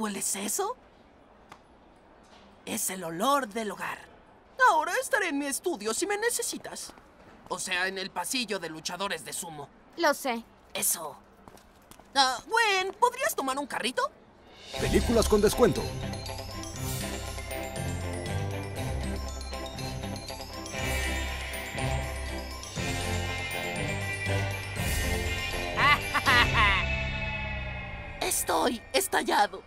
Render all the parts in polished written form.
¿Hueles eso? Es el olor del hogar. Ahora estaré en mi estudio si me necesitas. O sea, en el pasillo de luchadores de sumo. Lo sé. Eso. Gwen, ¿podrías tomar un carrito? Películas con descuento. Estoy estallado.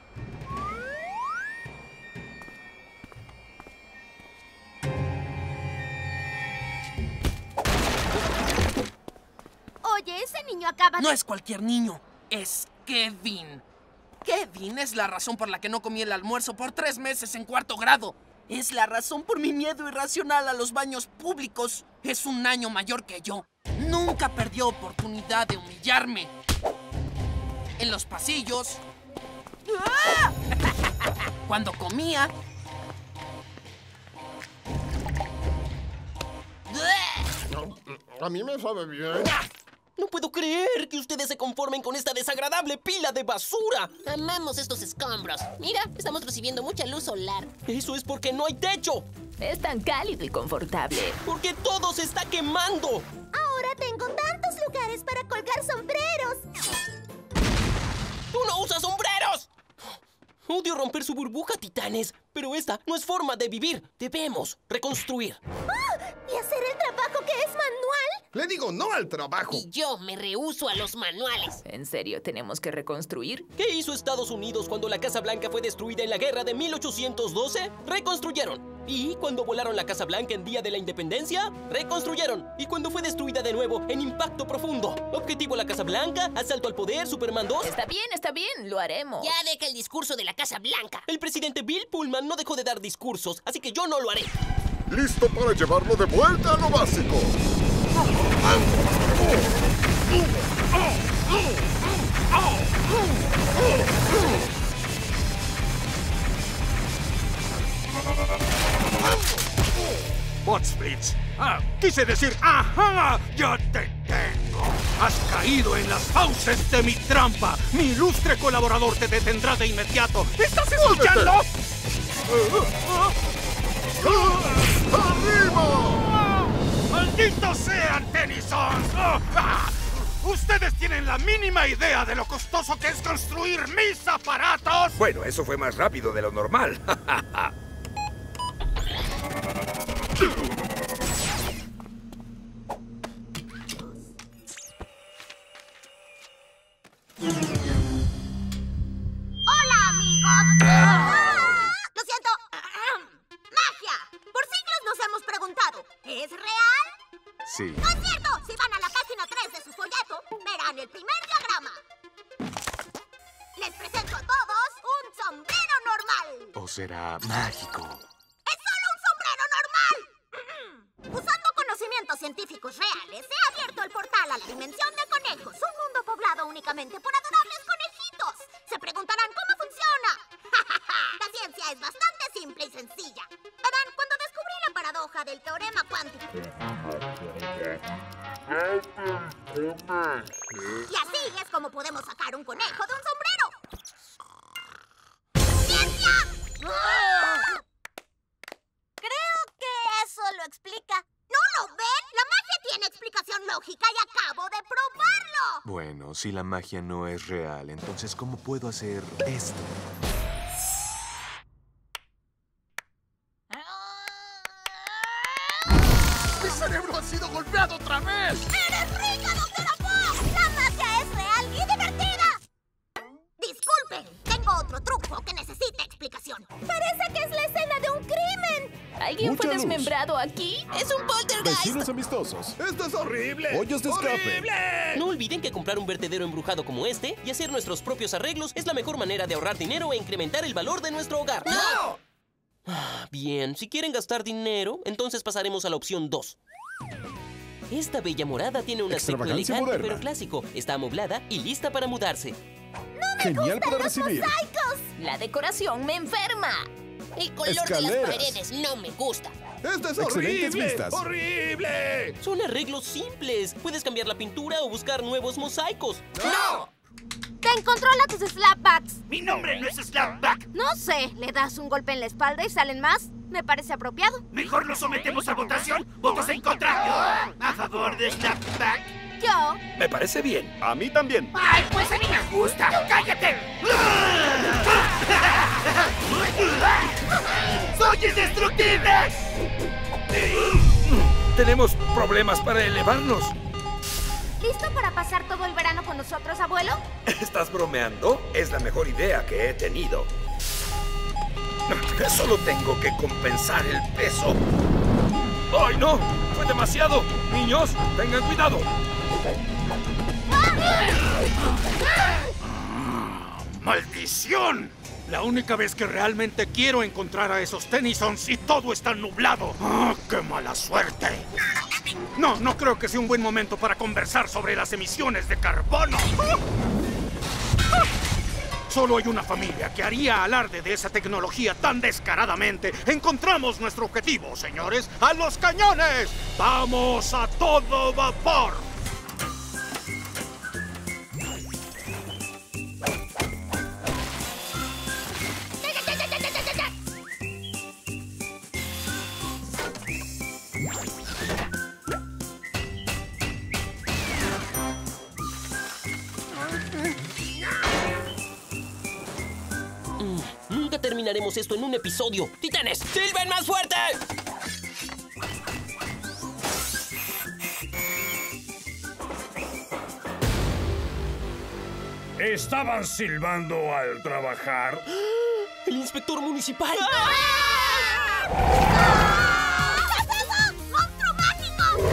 Oye, ese niño acaba de... No es cualquier niño, es Kevin. Kevin es la razón por la que no comí el almuerzo por 3 meses en 4º grado. Es la razón por mi miedo irracional a los baños públicos. Es un año mayor que yo. Nunca perdió oportunidad de humillarme. En los pasillos. ¡Ah! Cuando comía. A mí me sabe bien. No puedo creer que ustedes se conformen con esta desagradable pila de basura. Amamos estos escombros. Mira, estamos recibiendo mucha luz solar. Eso es porque no hay techo. Es tan cálido y confortable. Porque todo se está quemando. Ahora tengo tantos lugares para colgar sombreros. ¡Tú no usas sombreros! Odio romper su burbuja, titanes. Pero esta no es forma de vivir. Debemos reconstruir. ¿Y hacer el trabajo que es manual? Le digo no al trabajo. Y yo me rehúso a los manuales. ¿En serio tenemos que reconstruir? ¿Qué hizo Estados Unidos cuando la Casa Blanca fue destruida en la guerra de 1812? Reconstruyeron. Y cuando volaron la Casa Blanca en Día de la Independencia, reconstruyeron. Y cuando fue destruida de nuevo en Impacto Profundo. Objetivo la Casa Blanca, asalto al poder, Superman 2. Está bien, lo haremos. Ya deja el discurso de la Casa Blanca. El presidente Bill Pullman no dejó de dar discursos, así que yo no lo haré. Listo para llevarlo de vuelta a lo básico. Botsblitz. Quise decir, ¡ajá! ¡Ya te tengo! Has caído en las fauces de mi trampa. Mi ilustre colaborador te detendrá de inmediato. ¿Estás escuchando? ¡Arriba! ¡Malditos sean, Tennysons! ¿Ustedes tienen la mínima idea de lo costoso que es construir mis aparatos? Bueno, eso fue más rápido de lo normal. ¡Hola, amigos! Lo siento. ¡Magia! Por siglos nos hemos preguntado, ¿es real? Sí. No es cierto. Si van a la página 3 de su folleto, verán el primer diagrama. Les presento a todos un sombrero normal. ¿O será mágico? ¡Es solo un sombrero normal! Usando conocimientos científicos reales, se ha abierto el portal a la dimensión de conejos, un mundo poblado únicamente por adorables conejitos. Se preguntarán cómo funciona. La ciencia es bastante simple y sencilla. Verán, cuando descubrí la paradoja del teorema cuántico. Y así es como podemos sacar un conejo de un sombrero. ¡Ciencia! Creo que eso lo explica. ¿No lo ven? La magia tiene explicación lógica y acabo de probarlo. Bueno, si la magia no es real, entonces ¿cómo puedo hacer esto? ¡Mi cerebro ha sido golpeado otra vez! ¡Eres rica, Dr. Apo! ¡La magia es real y divertida! Disculpen, tengo otro truco que necesita explicación. Parece que es la escena de un crimen. ¿Alguien Mucha fue luz. desmembrado aquí? ¡Es un poltergeist! Vecinos amistosos. ¡Esto es horrible! Hoyos de escape. ¡Horrible! No olviden que comprar un vertedero embrujado como este y hacer nuestros propios arreglos es la mejor manera de ahorrar dinero e incrementar el valor de nuestro hogar. ¡No! Bien, si quieren gastar dinero, entonces pasaremos a la opción 2. Esta bella morada tiene un aspecto Extravagancia elegante moderna. pero clásico. Está amoblada y lista para mudarse. Genial para recibir. La decoración me enferma. El color de las Escaleras. paredes no me gusta. ¡Esto es Excelentes horrible! vistas. ¡Horrible! Son arreglos simples. Puedes cambiar la pintura o buscar nuevos mosaicos. ¡No! ¡Ten control a tus slapbacks! ¡Mi nombre no es Slapback! No sé, ¿le das un golpe en la espalda y salen más? Me parece apropiado. Mejor lo sometemos a votación. ¡Votos en contra! ¿A favor de Slapback? Yo. Me parece bien. A mí también. ¡Ay, pues a mí me gusta! ¡Cállate! ¡Soy indestructible! Tenemos problemas para elevarnos. ¿Listo para pasar todo el verano con nosotros, abuelo? ¿Estás bromeando? Es la mejor idea que he tenido. Solo tengo que compensar el peso. ¡Ay, no! ¡Fue demasiado! Niños, tengan cuidado. ¡Maldición! La única vez que realmente quiero encontrar a esos Tennysons y todo está nublado. ¡Ah, qué mala suerte! No creo que sea un buen momento para conversar sobre las emisiones de carbono. Solo hay una familia que haría alarde de esa tecnología tan descaradamente. Encontramos nuestro objetivo, señores. ¡A los cañones! ¡Vamos a todo vapor! Nunca terminaremos esto en un episodio. ¡Titanes, silben más fuerte! ¿Estaban silbando al trabajar? ¡El inspector municipal! ¿Qué es eso? ¡Monstruo mágico!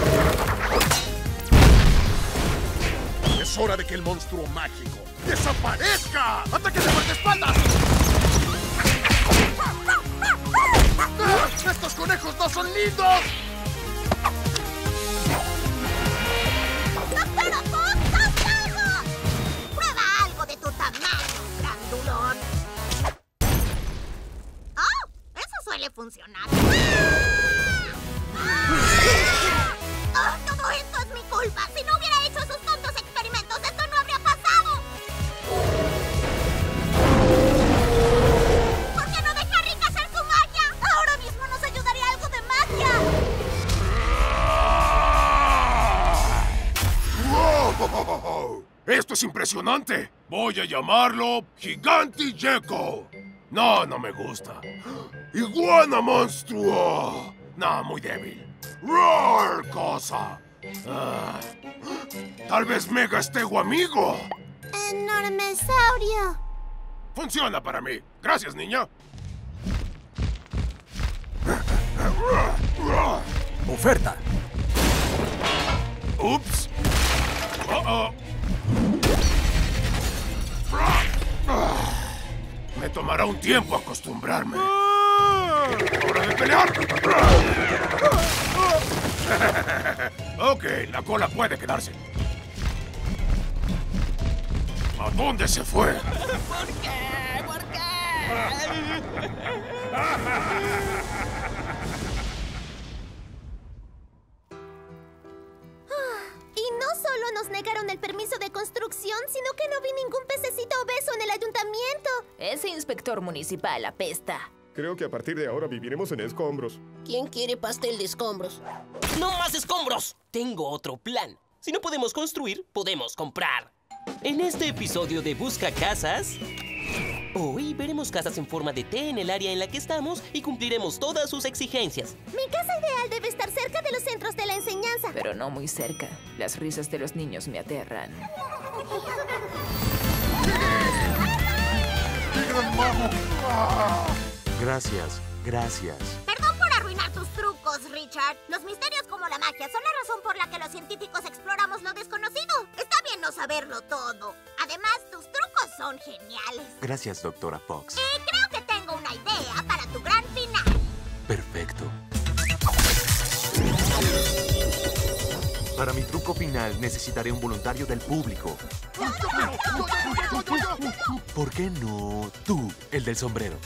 Es hora de que el monstruo mágico desaparezca. ¡Ataque de guardaespaldas! ¡Estos conejos no son lindos! ¡Doctor Fox, haz algo! ¡Prueba algo de tu tamaño, grandulón! ¡Oh! Eso suele funcionar. ¡Oh, todo esto es mi culpa! Si no hubiera hecho esos tontos experimentos, esto no habría pasado. ¿Por qué no deja a Rick hacer su magia? Ahora mismo nos ayudaría algo de magia. ¡Wow! ¡Esto es impresionante! Voy a llamarlo Gigante-Gecko. No me gusta. ¡Iguana monstruo! No, muy débil. ¡Roar, cosa! Tal vez Mega Stego amigo. Enormesaurio. Funciona para mí. Gracias, niña. Oferta. Ups. Me tomará un tiempo acostumbrarme. ¡Hora de pelear! Ok, la cola puede quedarse. ¿A dónde se fue? ¿Por qué? ¿Por qué? Y no solo nos negaron el permiso de construcción, sino que no vi ningún pececito obeso en el ayuntamiento. Ese inspector municipal apesta. Creo que a partir de ahora viviremos en escombros. ¿Quién quiere pastel de escombros? ¡No más escombros! Tengo otro plan. Si no podemos construir, podemos comprar. En este episodio de Busca Casas, hoy veremos casas en forma de T en el área en la que estamos y cumpliremos todas sus exigencias. Mi casa ideal debe estar cerca de los centros de la enseñanza. Pero no muy cerca. Las risas de los niños me aterran. Gracias, gracias. Perdón por arruinar tus trucos, Richard. Los misterios como la magia son la razón por la que los científicos exploramos lo desconocido. Está bien no saberlo todo. Además, tus trucos son geniales. Gracias, doctora Fox. Creo que tengo una idea para tu gran final. Perfecto. Para mi truco final necesitaré un voluntario del público. ¿Por qué no tú, el del sombrero?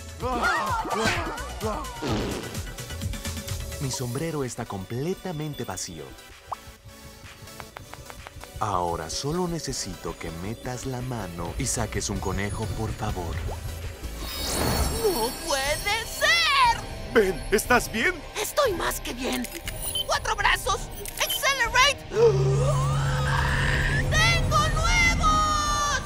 Mi sombrero está completamente vacío. Ahora solo necesito que metas la mano y saques un conejo, por favor. ¡No puede ser! Ben, ¿estás bien? Estoy más que bien. ¡4 brazos! ¡Accelerate! ¡Tengo nuevos!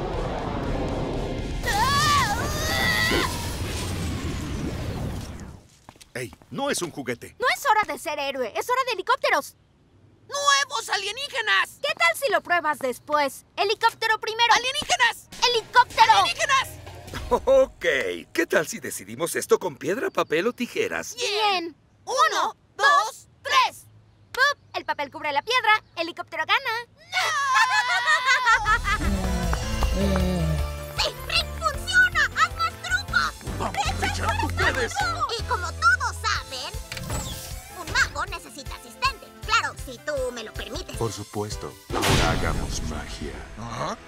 Ey, no es un juguete. No es hora de ser héroe, es hora de helicópteros. ¡Nuevos alienígenas! ¿Qué tal si lo pruebas después? ¡Helicóptero primero! ¡Alienígenas! ¡Helicóptero! ¡Alienígenas! Ok, ¿qué tal si decidimos esto con piedra, papel o tijeras? Bien. 1, 2, 3. ¡Pup! El papel cubre la piedra, helicóptero gana. ¡Sí, Rick, funciona! ¡Haz más trucos! ¡Vamos, Richard, tú puedes! Y como todos saben, un mago necesita asistente. Claro, si tú me lo permites. Por supuesto. Ahora hagamos magia. Ajá.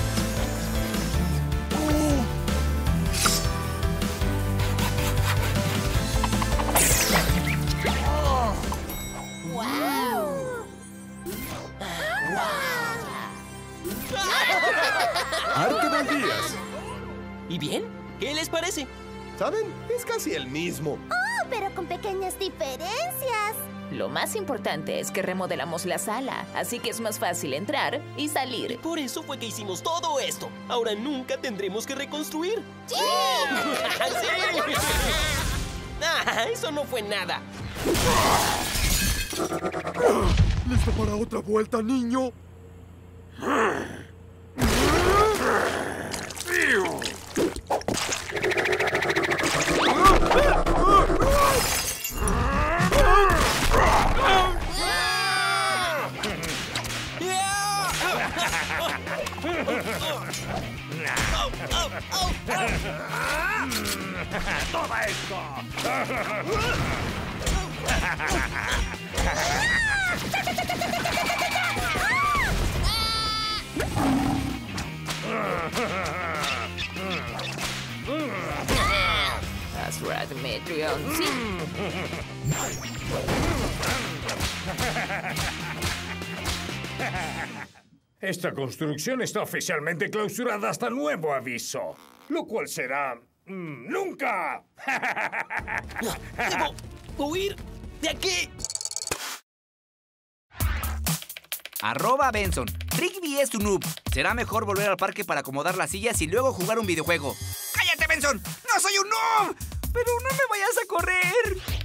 ¡Arquebuldías! ¿Y bien? ¿Qué les parece? ¿Saben? Es casi el mismo. Oh, pero con pequeñas diferencias. Lo más importante es que remodelamos la sala, así que es más fácil entrar y salir. Por eso fue que hicimos todo esto. Ahora nunca tendremos que reconstruir. ¡Sí! ¡Sí! Ah, eso no fue nada. ¿Listo para otra vuelta, niño? ¡Toma esto! Azra Demetrion, sí. Esta construcción está oficialmente clausurada hasta nuevo aviso, lo cual será... ¡nunca! ¡Debo huir de aquí! @Benson. Rigby es tu noob. Será mejor volver al parque para acomodar las sillas y luego jugar un videojuego. ¡Cállate, Benson! ¡No soy un noob! ¡Pero no me vayas a correr!